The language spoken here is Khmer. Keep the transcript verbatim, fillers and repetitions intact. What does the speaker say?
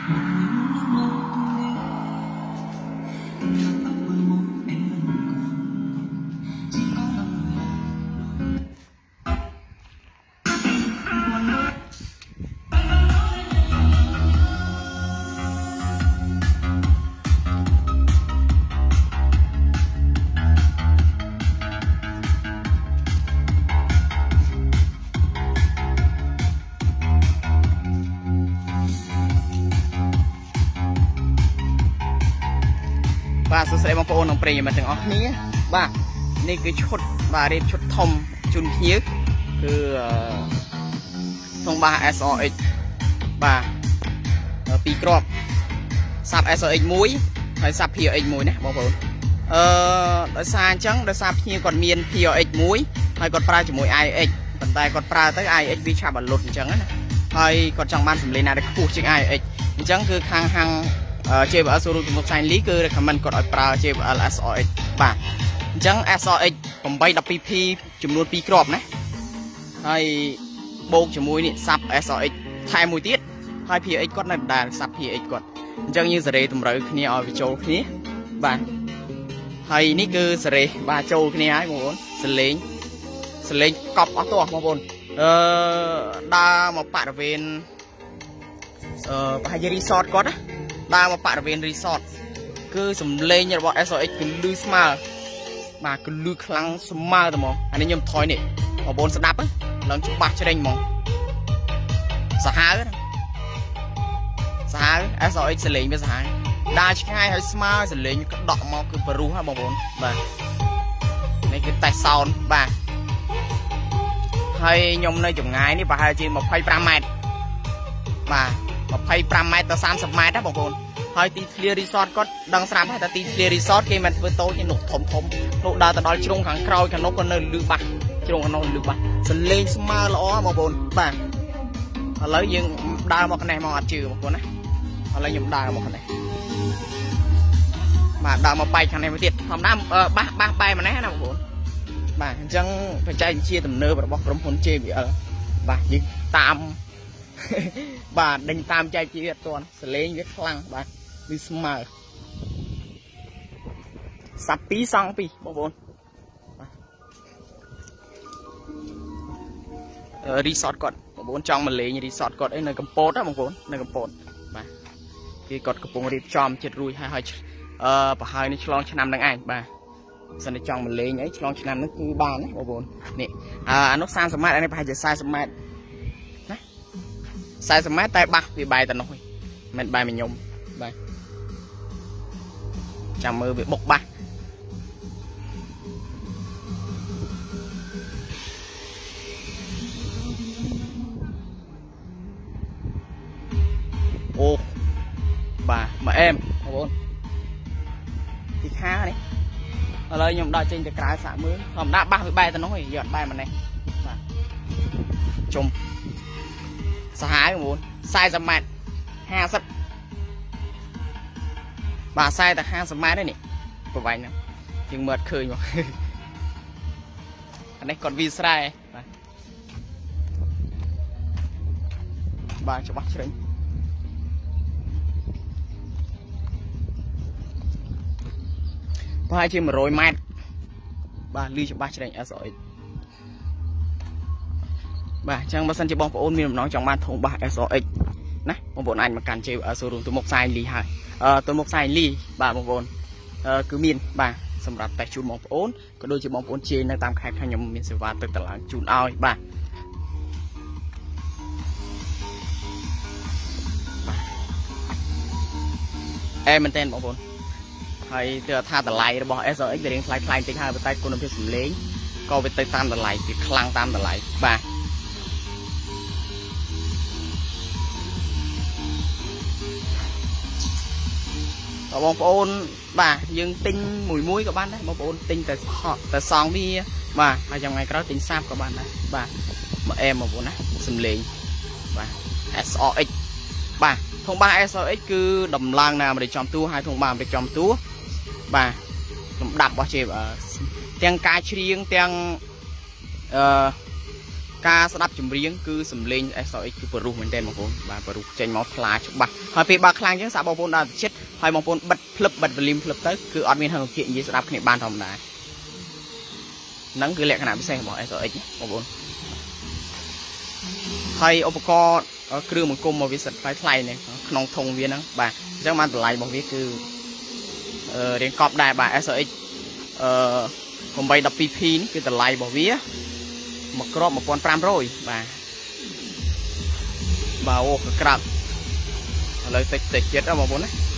បាទសួស្តីបងប្អូនក្នុងព្រៃមកទាំងអស់គ្នាបាទនេះគឺឈុតបាទរៀបឈុតធំជូនភ្ញៀវគឺធំបាស เอส อาร์ เอ็กซ์ បាទពីរគ្រាប់សាប់ เอส อาร์ เอ็กซ์ មួយហើយសាប់ พี អារ เอ็กซ์ មួយណាបងប្អូនអឺដោយសារអញ្ចឹងដោយសារភ្ញៀវគាត់មាន พี អារ เอ็กซ์ មួយហើយគាត់ប្រើជាមួយ ไอ เอ็กซ์ ប៉ុន្តែគាត់ប្រើទៅ ไอ เอ็กซ์ វាឆាប់បលុតអញ្ចឹងណាហើយគាត់ចង់បានសម្លេងណាដែលខ្ពស់ជាង ไอ เอ็กซ์ អញ្ចឹងគឺខាងហាងเจ วี แอล Showroom ទំនុក Sign Lee គឺ recommend គាត់ឲ្យប្រើ เจ วี แอล เอส อาร์ เอ็กซ์ បាទអញ្ចឹង เอส อาร์ เอ็กซ์ แปด 12 P ចំនួនពីរគ្រាប់ណាហើយបូកជាមួយនេះសាប់ เอส อาร์ เอ็กซ์ ថែមមួយទៀតហើយ พี អារ เอ็กซ์ គាត់នៅដដែលសាប់ พี អារ เอ็กซ์ គាត់អញ្ចឹងយើងសេរីតម្រូវគ្នាឲ្យវាចូលគ្នាបាទហើយនេះគឺសេរីបាទចូលគ្នាហើយបងប្អូនសលេងសលេងកប់អស់ទោះបងប្អូនអឺដើរមកបរិវេណអឺប្រហែលជា resort គាត់ណាដើរមកបរិវេណ resort គឺសំឡេងរបស់ เอส อาร์ เอ็กซ์ គឺលឺស្មើបាទគឺលឺខ្លាំងស្មើតែហ្មងអានេះខ្ញុំថយនេះបងប្អូនស្ដាប់ឡើងច្បាស់ជ្រេញហ្មងសាហាវសាហាវ เอส อาร์ เอ็กซ์ សលេងវាសាហាវដើរឆ្ងាយហើយស្មើសលេងក្តក់មកគឺបរុសហ៎បងប្អូនបាទនេះគឺតេស្ត sound បាទហើយខ្ញុំនៅចម្ងាយនេះប្រហែលជាยี่สิบห้าម៉ែត្របាទยี่สิบห้าម៉ែត្រទៅสามสิบម៉ែត្រណាបងប្អូនហើយទីធ្លា resort គាត់ដឹងស្រាប់ហើយតែទីធ្លា resort គេមិនធ្វើតូចទេនោះធំធំនោះដើរទៅដល់ជ្រុងខាងក្រោយខាងនោះក៏នៅលឺបាសជ្រុងខាងនោះលឺបាសសលេងស្មើល្អបងប្អូនបាទឥឡូវយើងដើរមកនេះមកអត់ជឿបងប្អូនណាឥឡូវខ្ញុំដើរមកនេះបាទដើរមកបែកខាងនេះមួយទៀតធម្មតាបាសបាសបែកមកនេះណាបងប្អូនបាទអញ្ចឹងបច្ចេកវិទ្យាទំនើបរបស់ក្រុមហ៊ុន เจ วี แอล បាទយើងតាមបាទដេញតាមចែកជីវិតអត់ទាន់សលេងវាខ្លាំងបាទវាស្មើសាប់ពីរសង់ពីរបងប្អូនបាទរីសតគាត់បងប្អូនចង់មកលេងរីសតគាត់អីនៅកំពតណាបងប្អូននៅកំពតបាទគេគាត់កំពុងរៀបចំចិត្តរួចហើយហើយអឺប្រហែលនេះឆ្លងឆ្នាំនឹងឯងបាទសិនតែចង់មកលេងអីឆ្លងឆ្នាំនេះគឺបានណាបងប្អូននេះអានោះសាមសិបម៉ែត្រអានេះប្រហែលជាสี่สิบម៉ែត្រสี่สิบម៉ែត្រតែបាសវាបែរទៅនោះមិនបែរមកខ្ញុំបាទចាំមើលវាបុកបាសអូបាទមកអែមបងប្អូនទីខានេះឥឡូវខ្ញុំដល់ចេញទៅក្រៅសាក់មើលធម្មតាបាសវាបែរទៅនោះឯងយកបែរមកនេះបាទជុំសាហាវបងប្អូនสี่สิบម៉ែត្រห้าสิบបាទខ្សែតែห้าสิบម៉ែត្រទេនេះប្រវែងហ្នឹងយើងមើលឃើញមកអានេះគាត់វាស្រែបាទបាទច្បាស់ជ្រេញប្រហែលជា100ម៉ែត្របាទលឺច្បាស់ជ្រេញ เอส อาร์ เอ็กซ์ បាទអញ្ចឹងបើសិនជាបងប្អូនមានបំណងចង់បានធុងបាស เอส อาร์ เอ็กซ์ ណាបងប្អូនអាចមកកាន់ เจ วี แอล Showroom ទំនុក Sign Lee ហើយអឺទំនុក Sign Lee បាទបងប្អូនអឺគឺមានបាទសម្រាប់តែជូនបងប្អូនក៏ដូចជាបងប្អូនជេរនៅតាមខេត្តខ្ញុំមានសេវាទឹកតឡើងជូនឲ្យបាទអែមែនតើបងប្អូនហើយទើបថាតម្លៃរបស់ เอส อาร์ เอ็กซ์ វារៀងថ្លៃថ្លៃតិចហើយប៉ុន្តែគុណភាពសំឡេងក៏វាទៅតាមតម្លៃវាខ្លាំងតាមតម្លៃបាទបងប្អូនបាទយើងទិញមួយមួយក៏បានដែរបងប្អូនទិញតែតែសងវាបាទហើយយ៉ាងថ្ងៃក្រោយទិញសាបក៏បានដែរបាទមកអែមបងប្អូនណាសំលេងបាទ เอส อาร์ เอ็กซ์ បាទធុងបាស เอส อาร์ เอ็กซ์ គឺដំឡើងនៅអាមេរិកចំទួហើយធុងបាសអាមេរិកចំទួបាទលំដាប់របស់ เจ วี แอล ទាំងការច្រៀងទាំងអឺការស្ដាប់ចម្រៀងគឺសំឡេង เอส โอ เอ็กซ์ គឺបរុសមែនតើបងប្អូនបាទបរុសចេញមកថ្លាច្បាស់ហើយពេលបើខ្លាំងអញ្ចឹងសាក់បងប្អូនដល់ចិត្តហើយបងប្អូនបិទភ្លឹបបិទវ៉ូលីមភ្លឹបទៅគឺអត់មានហឹងភាកនិយាយស្ដាប់គ្នាបានធម្មតាហ្នឹងគឺលក្ខណៈពិសេសរបស់ เอส โอ เอ็กซ์ បងប្អូនហើយឧបករណ៍គ្រឿងបង្គុំមកវាសិតថ្លៃថ្លៃនេះក្នុងធុងវាហ្នឹងបាទអញ្ចឹងបានតម្លៃរបស់វាគឺរៀងកប់ដែរបាទ เอส โอ เอ็กซ์ អឺeight twelve P នេះគឺតម្លៃរបស់វាមកក្របone thousand five hundredបាទបាទអូក្រាបឥឡូវតិចតិចទៀតបងប្អូនណា